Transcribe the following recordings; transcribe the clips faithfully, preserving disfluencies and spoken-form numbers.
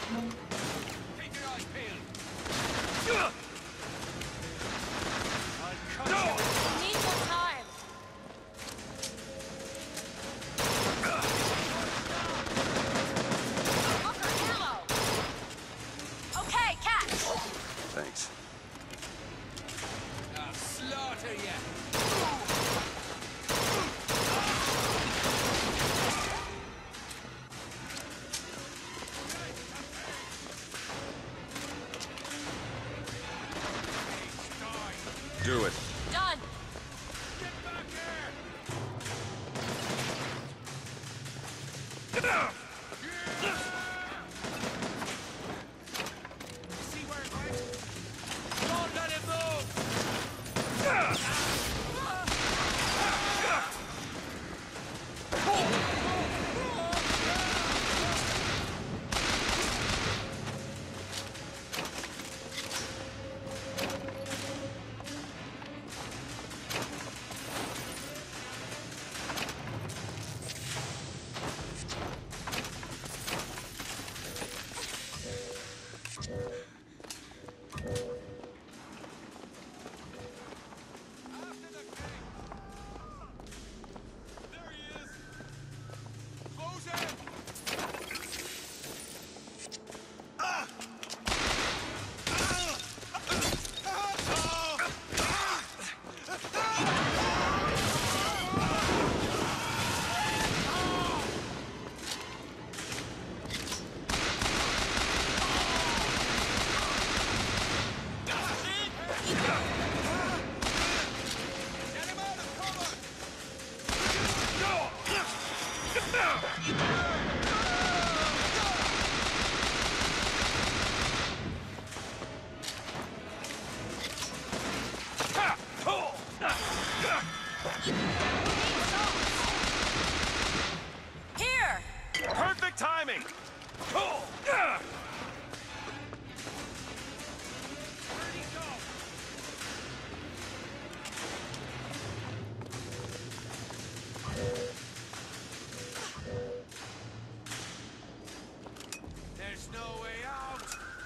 Keep your eyes peeled. I'll cut you. We need more time. Locker ammo. Okay, catch. Thanks. I'll slaughter you. Do it. Done. Get back here! See where it went? Don't let it move! After the king! There he is! Close in! Get him out of cover! Here. Perfect timing! Where'd he go? There's no way out!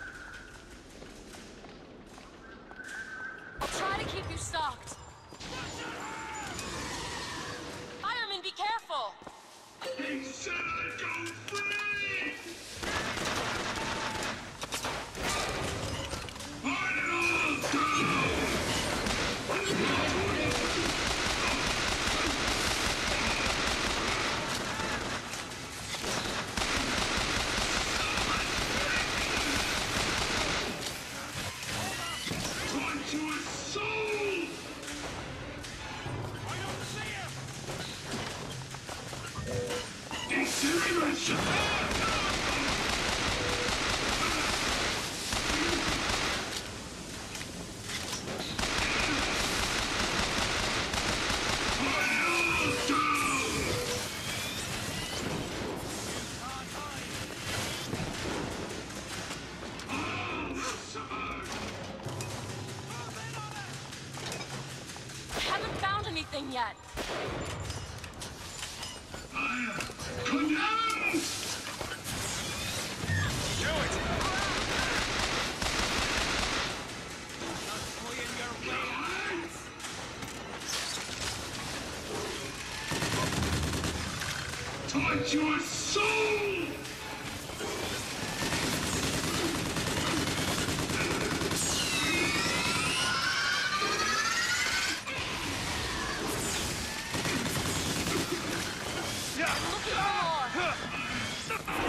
I'll try to keep you stocked. Fireman, be careful. He said I'd go free! Fight it all down! Try to his soul! I don't see him! Incineration! I haven't found anything yet. Condemned! Do it! Not in your way! Touch your soul! Looking for more.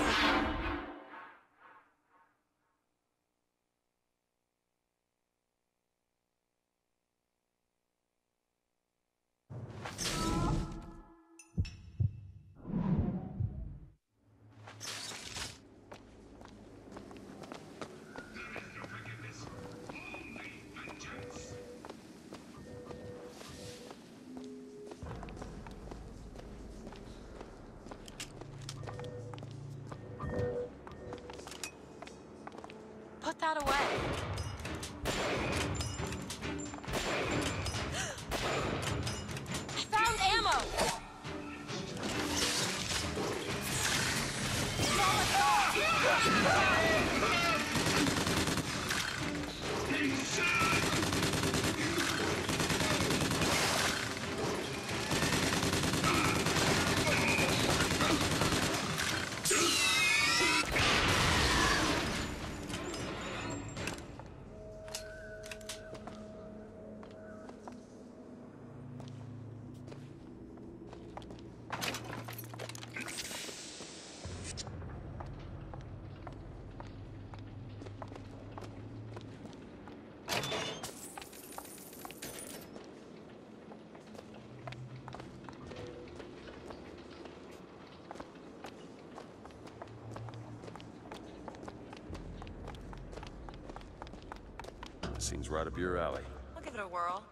Put that away. I found ammo! Molotov! Seems right up your alley. I'll give it a whirl.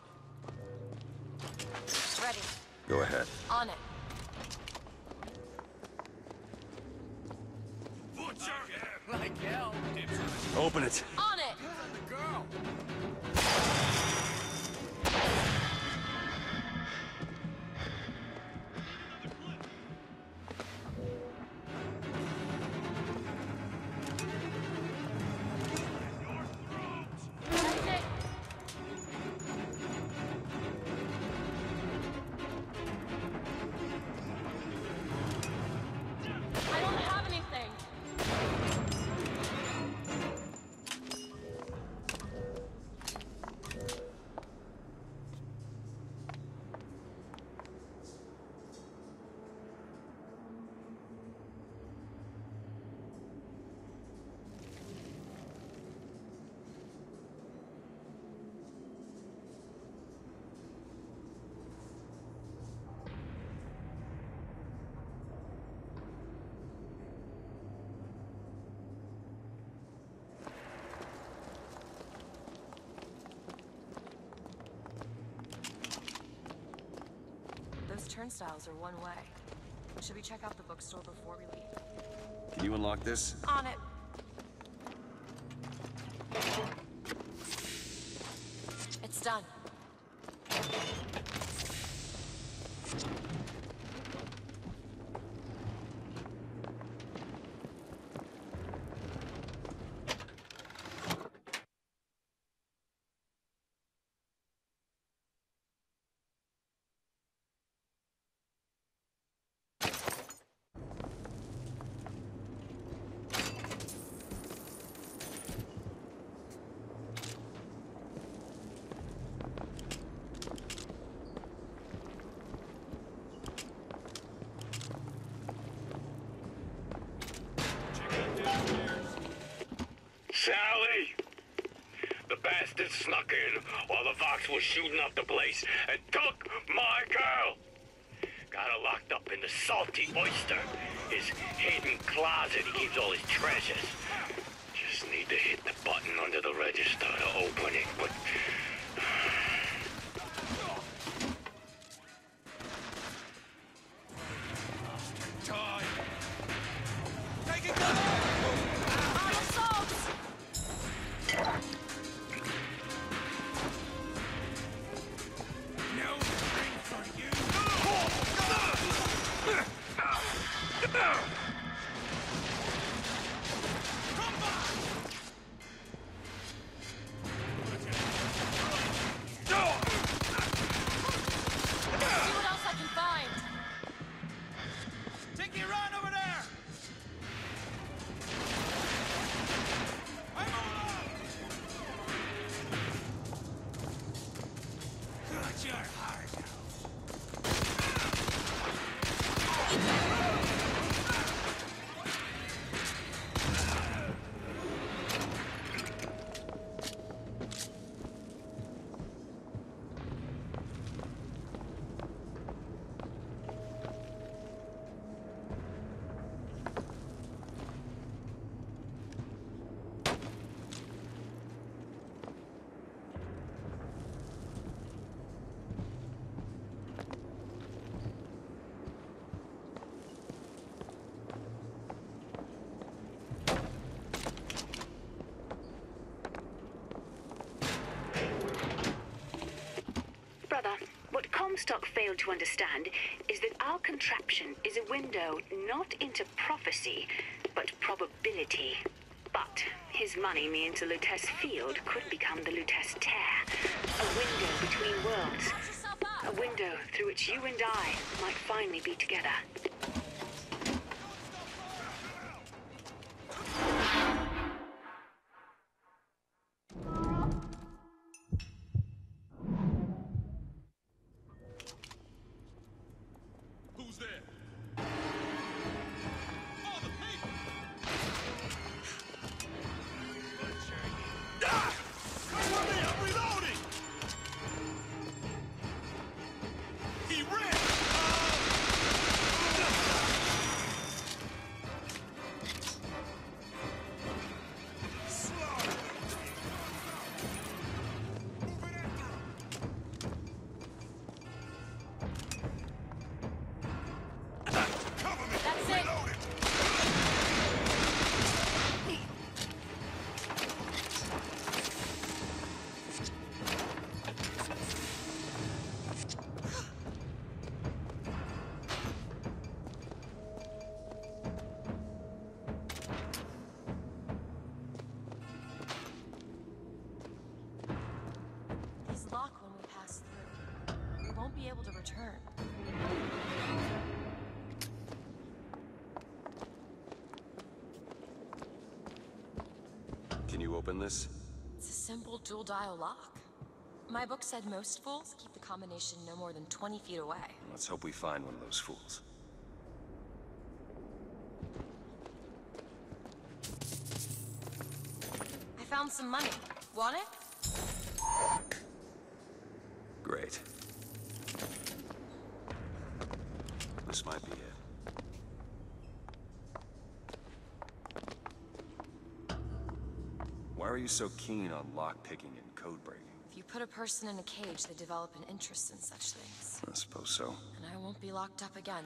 Ready. Go ahead. On it. Butcher! Like hell. Open it. On it! The girl. That's it. I don't have anything. Those turnstiles are one way. Should we check out the bookstore before we leave? Can you unlock this? On it. It's done. Sally! The bastard snuck in while the Vox was shooting up the place and took my girl! Got her locked up in the Salty Oyster, his hidden closet he keeps all his treasures. Just need to hit the button under the register to open it, but... Time. Taking cover! On assaults! No ring for you. Come back! See what else I can find. Take your run over there! I'm on! Got your heart out. Brother, what Comstock failed to understand is that our contraption is a window not into prophecy, but probability. But his money means the Lutece Field could become the Lutece Tear, a window between worlds, Watch yourself a out! window through which you and I might finally be together. Who's there? Oh, the people! Ah! Cover me, I'm reloading! He ran! return. Can you open this? It's a simple dual dial lock. My book said most fools keep the combination no more than twenty feet away. Let's hope we find one of those fools. I found some money. Want it? Great. This might be it. Why are you so keen on lockpicking and code breaking? If you put a person in a cage, they develop an interest in such things. I suppose so. And I won't be locked up again.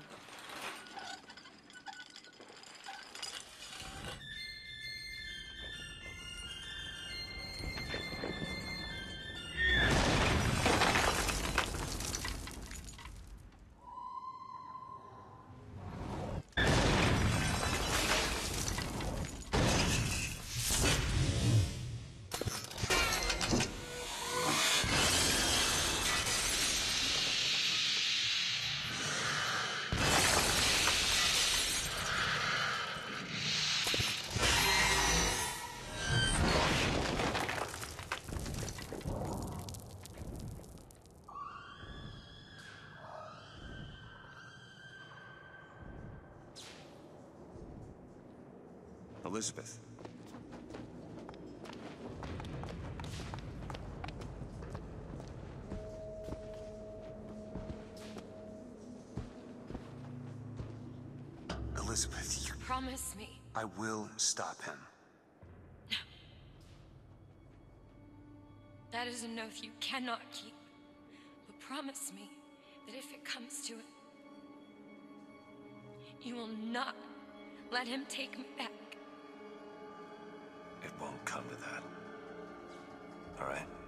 Elizabeth. Elizabeth, you... Promise me. I will stop him. That is an oath you cannot keep. But promise me that if it comes to it, you will not let him take me back. It won't come to that. All right?